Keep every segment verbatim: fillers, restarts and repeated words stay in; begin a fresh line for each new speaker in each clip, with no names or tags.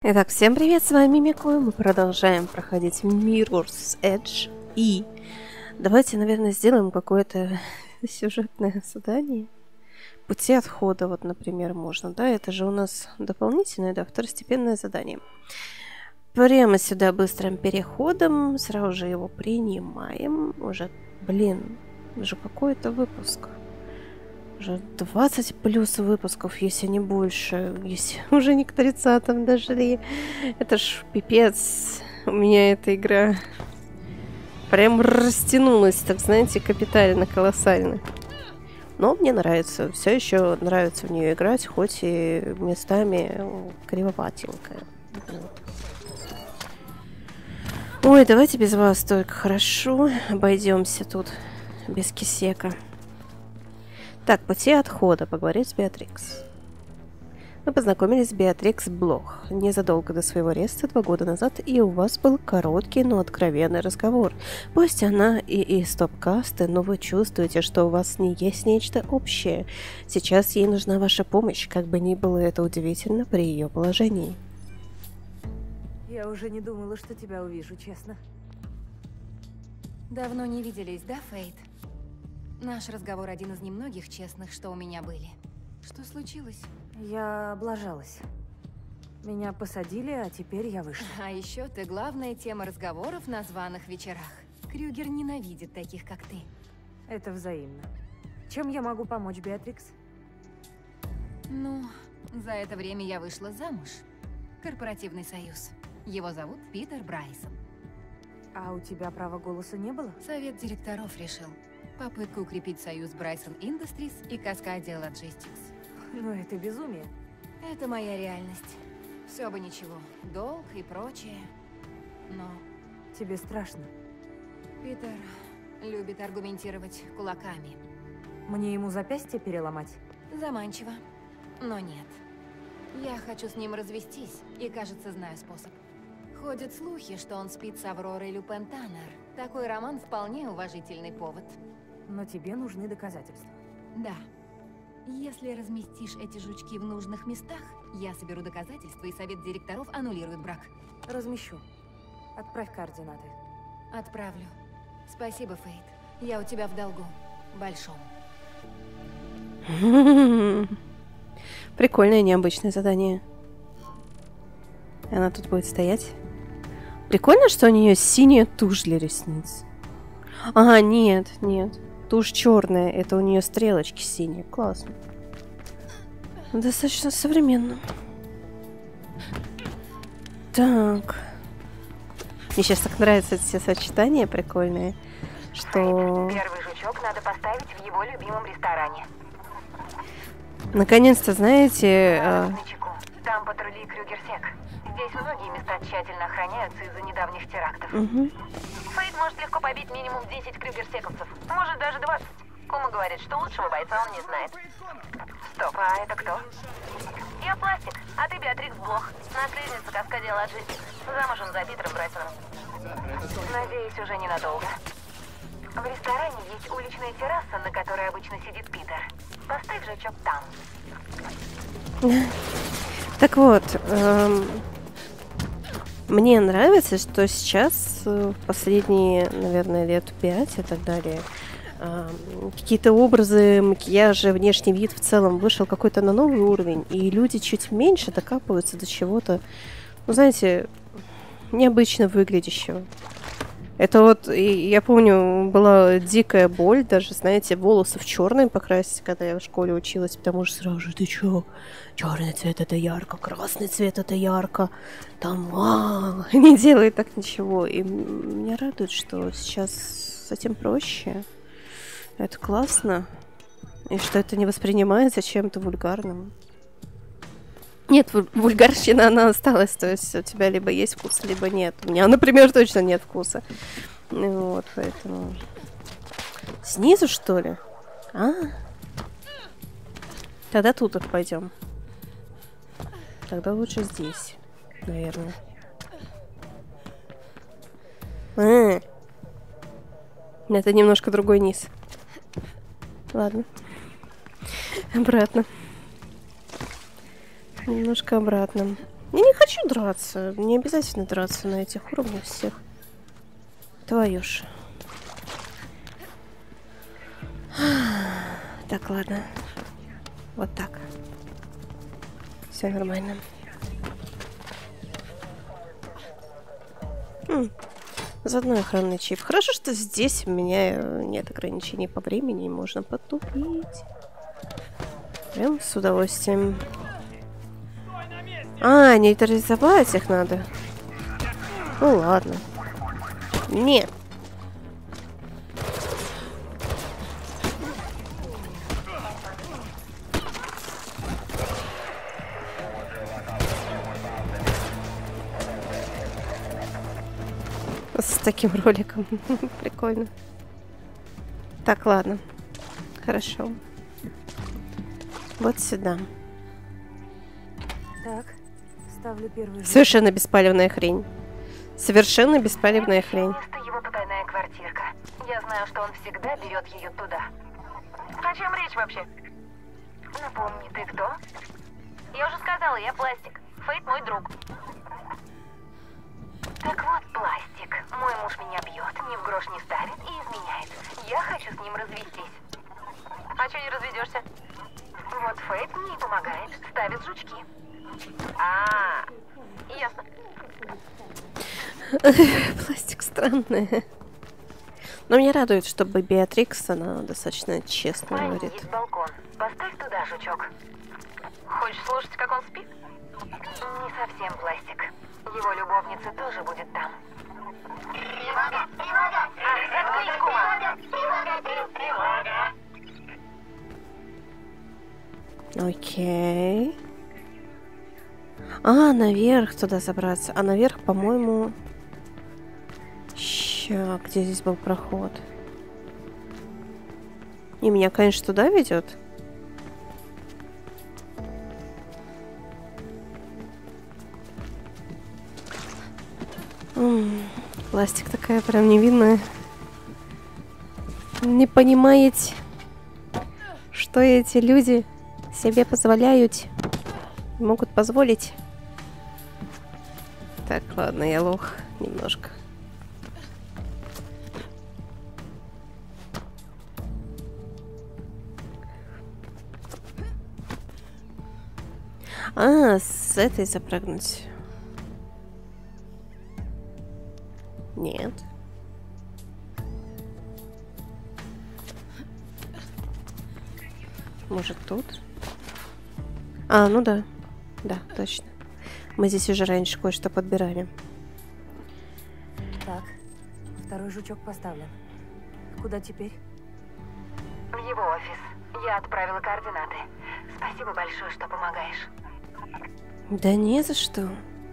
Итак, всем привет, с вами Мико, мы продолжаем проходить Mirror's Edge, и давайте, наверное, сделаем какое-то сюжетное задание. Пути отхода, вот, например, можно, да, это же у нас дополнительное, да, второстепенное задание. Прямо сюда быстрым переходом, сразу же его принимаем, уже, блин, уже какой-то выпуск. Уже двадцать плюс выпусков, если не больше, если уже не к тридцатым дошли. Это ж пипец. У меня эта игра прям растянулась, так знаете, капитально, колоссально. Но мне нравится, все еще нравится в нее играть, хоть и местами кривоватенькая. Вот. Ой, давайте без вас только, хорошо. Обойдемся тут без кисека. Так, пути отхода. Поговорить с Беатрикс. Мы познакомились с Беатрикс Блох незадолго до своего ареста два года назад, и у вас был короткий, но откровенный разговор. Пусть она и из топ-касты, но вы чувствуете, что у вас с ней есть нечто общее. Сейчас ей нужна ваша помощь, как бы ни было это удивительно при ее положении.
Я уже не думала, что тебя увижу, честно.
Давно не виделись, да, Фейт? Наш разговор один из немногих честных, что у меня были. Что случилось?
Я облажалась. Меня посадили, а теперь я вышла.
А еще ты главная тема разговоров на званых вечерах. Крюгер ненавидит таких, как ты.
Это взаимно. Чем я могу помочь, Беатрикс?
Ну, за это время я вышла замуж. Корпоративный союз. Его зовут Питер Брайсон.
А у тебя права голоса не было?
Совет директоров решил. Попытка укрепить союз Брайсон Industries и Cascadia Logistics.
Ну это безумие.
Это моя реальность. Все бы ничего. Долг и прочее. Но...
Тебе страшно?
Питер любит аргументировать кулаками.
Мне ему запястье переломать?
Заманчиво. Но нет. Я хочу с ним развестись и, кажется, знаю способ. Ходят слухи, что он спит с Авророй Люпен Таннер. Такой роман вполне уважительный повод.
Но тебе нужны доказательства.
Да. Если разместишь эти жучки в нужных местах, я соберу доказательства, и совет директоров аннулирует брак.
Размещу. Отправь координаты.
Отправлю. Спасибо, Фейт. Я у тебя в долгу. Большом.
Прикольное, необычное задание. Она тут будет стоять. Прикольно, что у нее синяя тушь для ресниц. Ага, нет, нет. Тушь черная, это у нее стрелочки синие. Классно. Достаточно современно. Так. Мне сейчас так нравятся эти сочетания прикольные, что...
Первый жучок надо поставить в его любимом ресторане.
Наконец-то, знаете... Э...
Там патрули Крюгерсек. Здесь многие места тщательно охраняются из-за недавних терактов.
Угу.
Фейт может легко побить минимум десять крюгерсековцев. Может, даже двадцать. Кума говорит, что лучшего бойца он не знает. Стоп, а это кто? Я Пластик, а ты Беатрикс Блох. Наследница Cascadia Logistics. Замужем за Питером Брайсоном. Надеюсь, уже ненадолго. В ресторане есть уличная терраса, на которой обычно сидит Питер. Поставь жучок там.
Так вот, эм, мне нравится, что сейчас, в последние, наверное, лет пять и так далее, эм, какие-то образы, макияжи, внешний вид в целом вышел какой-то на новый уровень, и люди чуть меньше докапываются до чего-то, ну, знаете, необычно выглядящего. Это вот, я помню, была дикая боль, даже, знаете, волосы в черный покрасить, когда я в школе училась, потому что сразу же, ты чё, черный цвет это ярко, красный цвет это ярко, там, а, не делает так ничего. И меня радует, что сейчас с этим проще, это классно, и что это не воспринимается чем-то вульгарным. Нет, вульгарщина, она осталась, то есть у тебя либо есть вкус, либо нет. У меня, например, точно нет вкуса. Вот, поэтому... Снизу, что ли? А? Тогда тут вот пойдем. Тогда лучше здесь, наверное. А, это немножко другой низ. Ладно. Обратно. Немножко обратно. Я не хочу драться. Не обязательно драться на этих уровнях всех. Твою ж. Так, ладно. Вот так. Все нормально. М, заодно охранный чип. Хорошо, что здесь у меня нет ограничений по времени. Можно потупить. Прям с удовольствием. А, нейтрализовать их надо. Ну ладно. Нет. С таким роликом. Прикольно. Так, ладно. Хорошо. Вот сюда.
Так, ставлю первый жук.
Совершенно беспалевная хрень. Совершенно беспалевная хрень.
Место его потайная квартирка. Я знаю, что он всегда берет ее туда. О чем речь вообще? Напомни, ты кто? Я уже сказала, я Пластик. Фейт мой друг. Так вот, Пластик. Мой муж меня бьет, ни в грош не ставит и изменяет. Я хочу с ним развестись. А что не разведешься? Вот Фейт мне и помогает. Ставит жучки. А, ясно.
Пластик странная. Но меня радует, что Беатрикс, она достаточно честно
Парень,
говорит.
есть балкон. Поставь туда жучок. Хочешь слушать, как он спит? Не совсем, Пластик. Его любовница тоже будет там. Тревога! Тревога! А, заткнись, кума! Тревога! Тревога!
Окей. А, наверх туда забраться. А наверх, по-моему... Ща, где здесь был проход? И меня, конечно, туда ведет. М, Пластик такая прям невинная. Не понимаете, что эти люди себе позволяют, могут позволить. Так, ладно, я лох немножко. А, с этой запрыгнуть. Нет. Может, тут? А, ну да. Да, точно. Мы здесь уже раньше кое-что подбирали.
Так, второй жучок поставлен. Куда теперь?
В его офис. Я отправила координаты. Спасибо большое, что помогаешь.
Да не за что.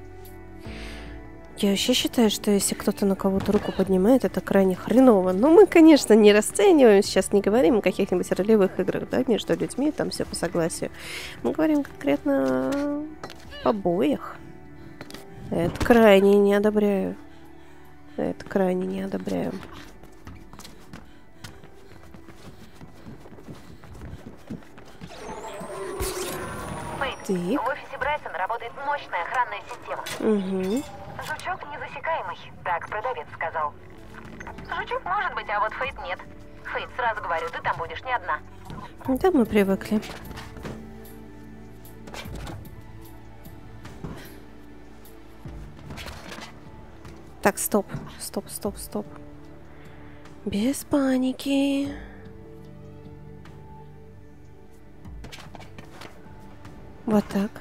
Я вообще считаю, что если кто-то на кого-то руку поднимает, это крайне хреново. Но мы, конечно, не расцениваем, сейчас не говорим о каких-нибудь ролевых играх, да, между людьми, там все по согласию. Мы говорим конкретно о побоях. Это крайне не одобряю. Это крайне не одобряю.
Фейт, в офисе Брайсона работает мощная охранная система.
Угу.
Жучок незасекаемый, так продавец сказал. Жучок может быть, а вот Фейт нет. Фейт, сразу говорю, ты там будешь не одна.
Да, мы привыкли. Так, стоп, стоп, стоп, стоп. Без паники. Вот так.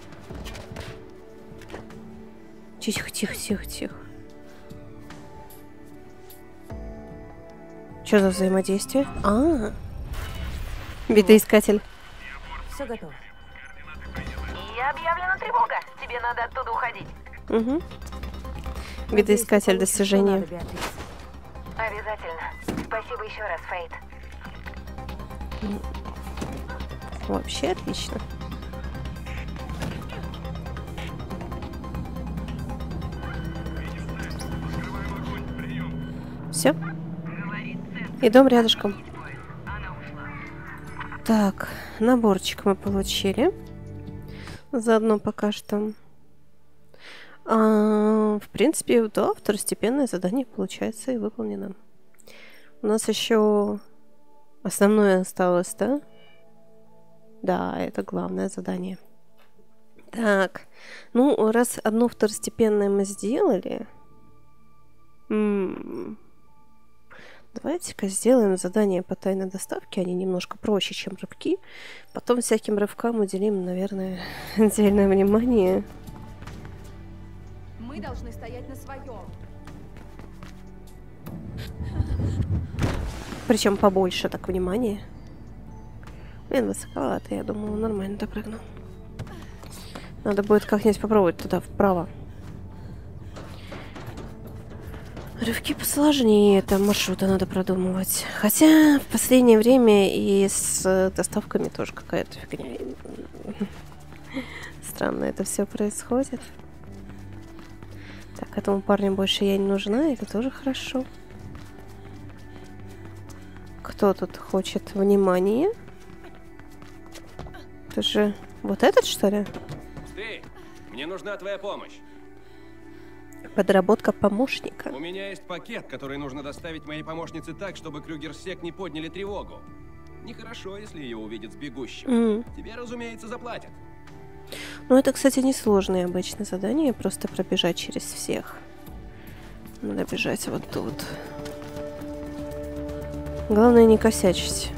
Тихо, тихо, тихо, тихо. Что за взаимодействие? А, видоискатель.
Все готово.
И объявлена тревога. Тебе надо оттуда уходить.
Угу. Видоискатель достижения.
Обязательно. Спасибо еще раз, Фейт.
Вообще отлично. Все. И дом рядышком. Так, наборчик мы получили. Заодно пока что А, в принципе, да, второстепенное задание получается и выполнено. У нас еще основное осталось, да? Да, это главное задание. Так, ну, раз одно второстепенное мы сделали, м-м, давайте-ка сделаем задание по тайной доставке. Они немножко проще, чем рывки. Потом всяким рывкам уделим, наверное, отдельное внимание.
Мы должны стоять на своем.
Причем побольше так внимания. Блин, высоковато, я думаю, нормально допрыгнул. Надо будет как-нибудь попробовать туда, вправо. Рывки посложнее, там маршруты надо продумывать. Хотя в последнее время и с доставками тоже какая-то фигня. Странно это все происходит. Так, этому парню больше я не нужна, это тоже хорошо. Кто тут хочет внимания? Это же вот этот, что ли?
Ты! Мне нужна твоя помощь.
Подработка помощника.
У меня есть пакет, который нужно доставить моей помощнице так, чтобы Крюгер-Сек не подняли тревогу. Нехорошо, если ее увидят с бегущим.
Mm.
Тебе, разумеется, заплатят.
Ну, это, кстати, несложное обычное задание, просто пробежать через всех. Надо бежать вот тут. Главное не косячить.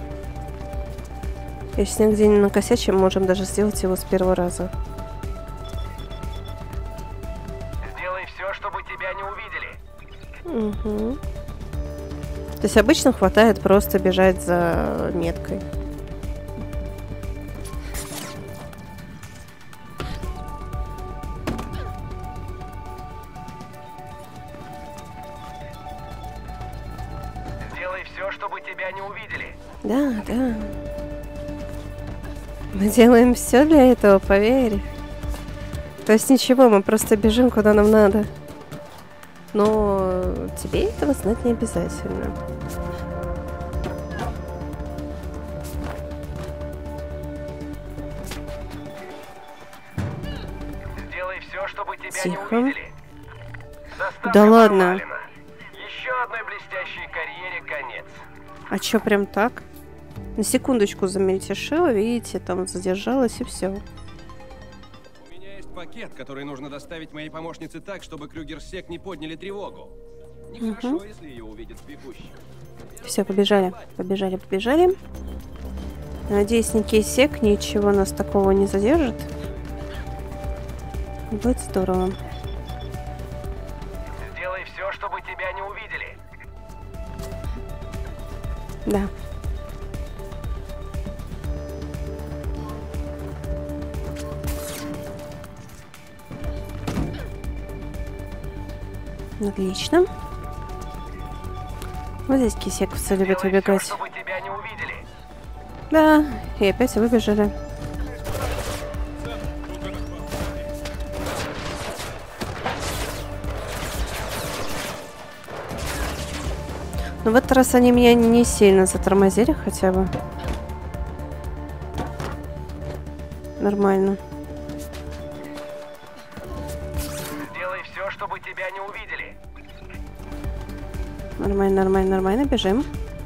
Если нигде не накосячим, можем даже сделать его с первого раза.
Сделай все, чтобы тебя не увидели.
Угу. То есть обычно хватает просто бежать за меткой.
Сделай все, чтобы тебя не увидели.
Да, да. Мы делаем все для этого, поверь. То есть ничего, мы просто бежим, куда нам надо. Но тебе этого знать не обязательно.
Сделай все, чтобы тебя
Тихо.
не увидели. Доставка
Да ладно.
провалена. Еще одной блестящей карьере конец.
А чё, прям так? На секундочку замельтешила, видите, там задержалась и все.
У меня есть пакет, который нужно доставить моей помощнице так, чтобы Крюгер-Сек не подняли тревогу. Нехорошо,
Угу.
если ее увидят с бегущим.
Все, побежали, побежали, побежали. Надеюсь, некий сек ничего нас такого не задержит. Будет здорово.
Сделай все, чтобы тебя не увидели.
Да. Отлично. Вот здесь кисековцы любят
Сделай
выбегать.
все, чтобы тебя не увидели.
Да, и опять выбежали. Ну в этот раз они меня не сильно затормозили хотя бы. Нормально.
Сделай все, чтобы тебя не увидели.
Нормально, нормально, нормально. Бежим.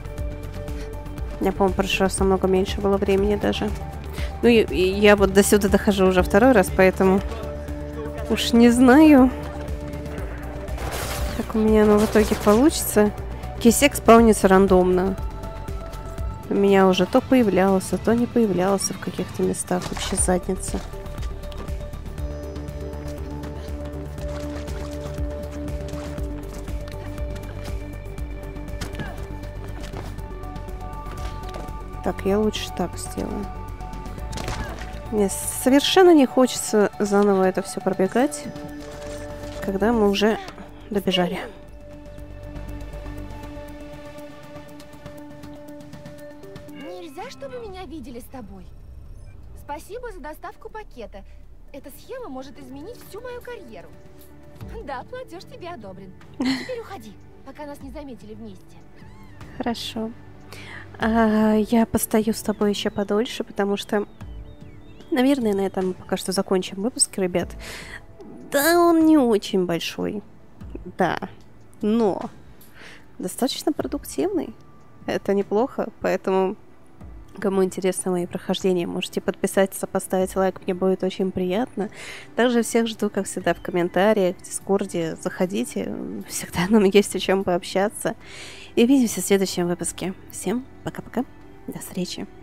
У меня, по-моему, в прошлый раз намного меньше было времени даже. Ну, и, и я вот до сюда дохожу уже второй раз, поэтому уж не знаю, как у меня оно в итоге получится. Кисек спаунится рандомно. У меня уже то появлялся, то не появлялся в каких-то местах. Вообще задница. Так, я лучше так сделаю. Мне совершенно не хочется заново это все пробегать, когда мы уже добежали.
Нельзя, чтобы меня видели с тобой. Спасибо за доставку пакета. Эта схема может изменить всю мою карьеру. Да, платеж тебе одобрен. Теперь уходи, пока нас не заметили вместе.
Хорошо. А, я постою с тобой еще подольше, потому что, наверное, на этом пока что закончим выпуск, ребят. Да, он не очень большой. Да. Но достаточно продуктивный. Это неплохо, поэтому... Кому интересно мои прохождения, можете подписаться, поставить лайк, мне будет очень приятно. Также всех жду, как всегда, в комментариях, в Дискорде. Заходите, всегда нам есть о чем пообщаться. И увидимся в следующем выпуске. Всем пока-пока, до встречи.